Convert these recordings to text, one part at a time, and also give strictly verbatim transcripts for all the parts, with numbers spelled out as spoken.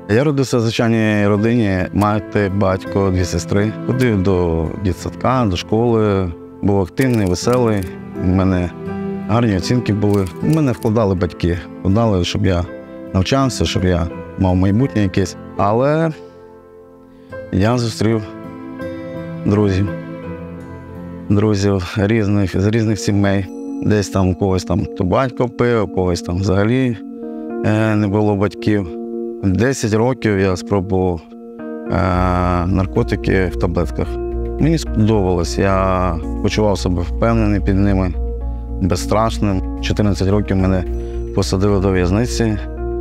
Я родився в звичайній родині, мати, батько, дві сестри. Ходив до дитсадка, до школи, був активний, веселий. У мене гарні оцінки були. У мене вкладали батьки, вкладали, щоб я навчався, щоб я мав майбутнє якесь. Але я зустрів друзів, друзів різних, з різних сімей. Десь там у когось там то батько пив, у когось там взагалі не було батьків. Десять років я спробував е, наркотики в таблетках. Мені сподобалось, я почував себе впевнений під ними, безстрашним. чотирнадцять років мене посадили до в'язниці. Е,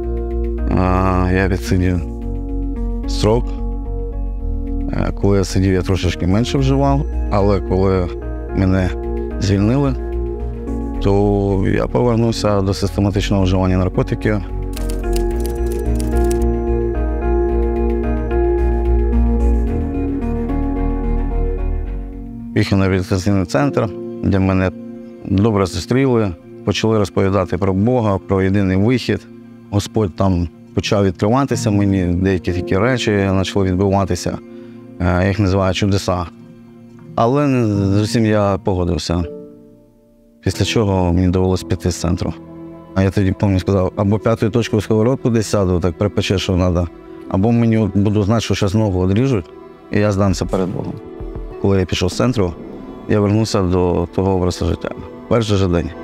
я відсидів строк. Е, коли я сидів, я трошечки менше вживав, але коли мене звільнили, то я повернувся до систематичного вживання наркотиків. Їхав на реабілітаційний центр, де мене добре зустріли, почали розповідати про Бога, про єдиний вихід. Господь там почав відкриватися мені, деякі такі речі почали відбуватися, я їх називаю чудеса. Але не з усім я погодився, після чого мені довелося піти з центру. А я тоді, пам'ятаю, сказав, або п'ятою точкою сковородку десь сяду, так припече, що треба, або мені буду знати, що зараз ногу відріжуть, і я здамся перед Богом. Коли я пішов з центру, я повернувся до того образу життя. Перший же день.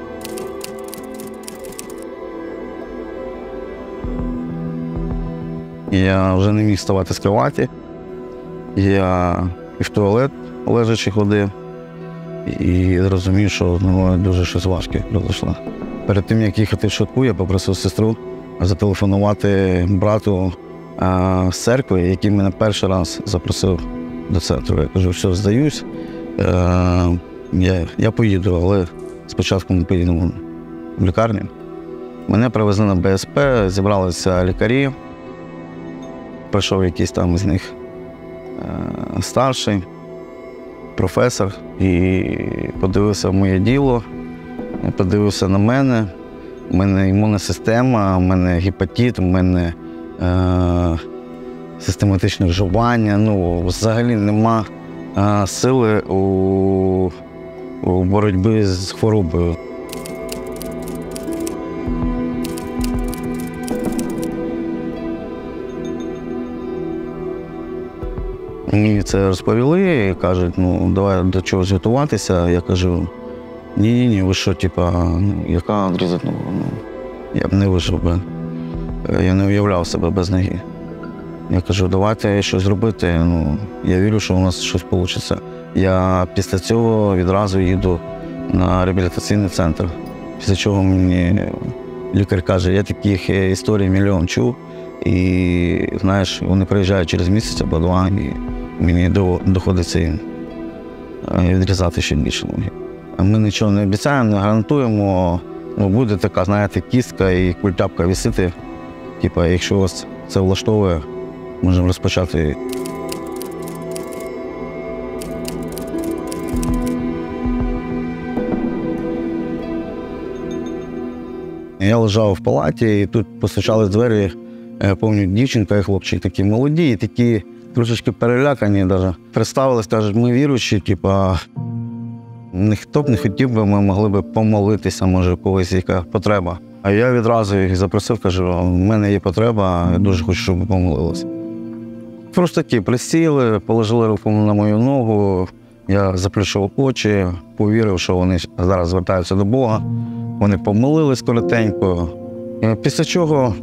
Я вже не міг вставати з кроваті. Я і в туалет лежачи ходив, і зрозумів, що з мною дуже щось важке пройшло. Перед тим, як їхати в швидку, я попросив сестру зателефонувати брату а, з церкви, який мене перший раз запросив до центру. Я кажу, що здаюсь, е, я, я поїду, але спочатку ми поїдемо в лікарню. Мене привезли на Б С П, зібралися лікарі. Прийшов якийсь там з них е, старший професор і подивився в моє діло, подивився на мене. У мене імунна система, у мене гепатит, у мене е, систематичне вживання. Ну, взагалі нема а, сили у, у боротьбі з хворобою. Мені це розповіли і кажуть, ну, давай до чогось готуватися. Я кажу, ні-ні-ні, ви що, типа, ну, яка відрізати ногу? Ну, я б не вижив би. Я не уявляв себе без ноги. Я кажу, давайте щось зробити. Ну, я вірю, що у нас щось вийде. Я після цього відразу їду на реабілітаційний центр. Після чого мені лікар каже, я таких історій мільйон чув. І, знаєш, вони приїжджають через місяць або два, і мені доходиться відрізати ще більше ноги. Ми нічого не обіцяємо, не гарантуємо. Ну, буде така, знаєте, кістка і культяпка висити. Типа, якщо вас це влаштовує, можемо розпочати. Я лежав в палаті, і тут постучали в двері, я пам'ятаю, дівчинка і хлопчик такі молоді, і такі трошечки перелякані навіть. Представились, кажуть, ми віруючі, типа, ніхто б не хотів би, ми могли б помолитися, може, у когось яка потреба. А я відразу їх запросив, кажу, в мене є потреба, я дуже хочу, щоб ви помолилися. Просто такі присіли, положили руку на мою ногу, я заплющив очі, повірив, що вони зараз звертаються до Бога. Вони помолились коротенько. Після чого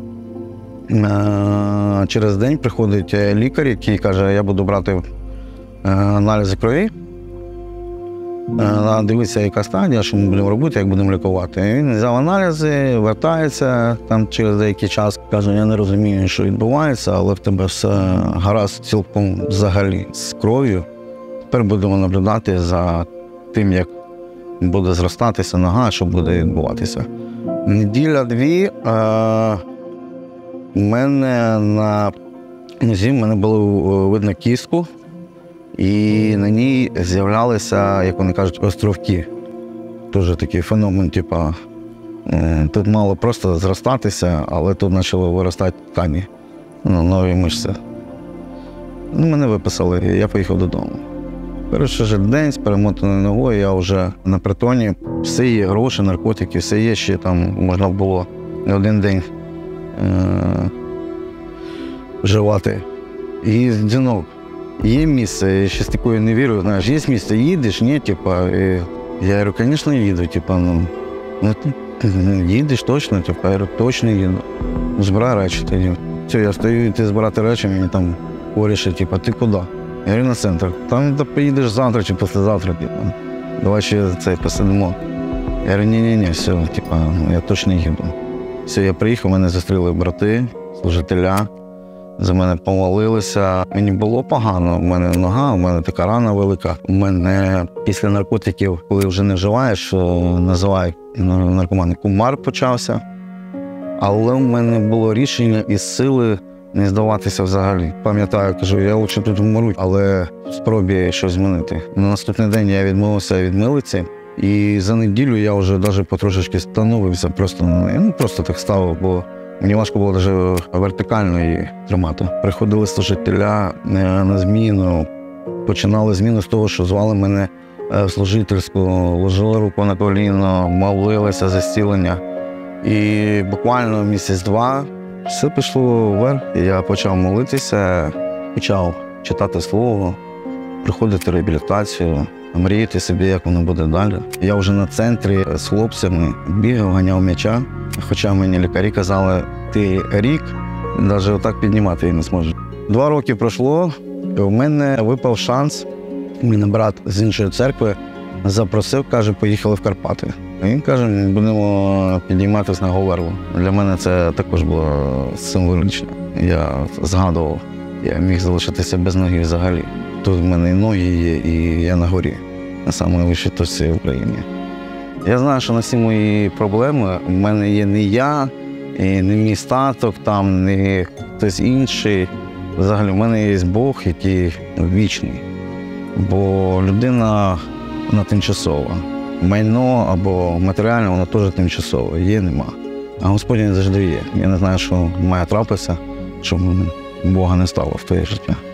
через день приходить лікар, який каже, я буду брати аналізи крові. Дивитися, яка стадія, що ми будемо робити, як будемо лікувати. Він взяв аналізи, вертається там через деякий час. Каже, я не розумію, що відбувається, але в тебе все гаразд цілком взагалі з кров'ю. Тепер будемо наблюдати за тим, як буде зростатися нога, що буде відбуватися. Неділя-дві у мене на нозі в мене було видно кістку, і на ній з'являлися, як вони кажуть, островки. Дуже такий феномен, типу, тут мало просто зростатися, але тут почали виростати ткані. ну, нові мишці. Ну, мене виписали, і я поїхав додому. Перший же день з перемотаною ногою, я вже на притоні, все є, гроші, наркотики, все є, ще там можна було не один день е- вживати. І дзвінок. Є місце, я ще з такою не вірю, знаєш, є місце, їдеш, ні, типа, і я говорю, звісно, їду, типа, ну, ну ти їдеш точно, типа, я говорю, точно їду. Збирай речі тоді. Все, я стою, йти збирати речі, мені там коріші, типа, ти куди? Я говорю, на центр. Там ти поїдеш завтра чи післязавтра, типа, давай ще цей посидимо. Я говорю, ні-ні-ні, все, типа, ну, я точно їду. Все, я приїхав, мене зустріли брати, служителя. За мене помолилися. Мені було погано, у мене нога, у мене така рана велика. У мене після наркотиків, коли вже не вживаєш, називають наркомани, кумар почався. Але у мене було рішення і сили не здаватися взагалі. Пам'ятаю, кажу, я лучше тут вмру, але спробую щось змінити. На наступний день я відмовився від милиці. І за неділю я вже навіть потрошечки становився, просто, ну, просто так став, бо мені важко було навіть вертикально її тримати. Приходили служителя на зміну, починали зміну з того, що звали мене в служительську, ложили руку на коліно, молилися за зцілення. І буквально місяць-два все пішло вверх. Я почав молитися, почав читати слово, приходити в реабілітацію, мріяти собі, як воно буде далі. Я вже на центрі з хлопцями бігав, ганяв м'яча. Хоча мені лікарі казали, ти рік навіть отак піднімати її не зможеш. Два роки пройшло, і в мене випав шанс. Мій брат з іншої церкви запросив, каже, поїхали в Карпати. І він каже, будемо підійматися на Говерло. Для мене це також було символічно. Я згадував, я міг залишитися без ноги взагалі. Тут в мене і ноги є, і я на горі, на найвищій точці в Україні. Я знаю, що на всі мої проблеми в мене є не я, і не мій статок, там, не хтось інший. Взагалі в мене є Бог, який вічний. Бо людина, вона тимчасова. Майно або матеріальне, воно теж тимчасове, є, нема. А Господь завжди є. Я не знаю, що має трапитися, щоб Бога не стало в твоє життя.